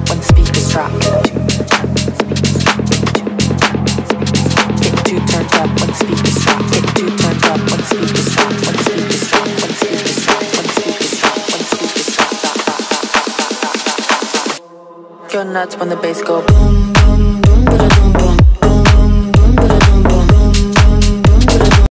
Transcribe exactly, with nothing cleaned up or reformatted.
when speakers drop. Get too turned up when speakers drop. Get too turned up when speakers drop. When speakers drop. When speakers drop. When speakers drop. When speakers drop. Go nuts when the bass go boom boom boom boom boom boom.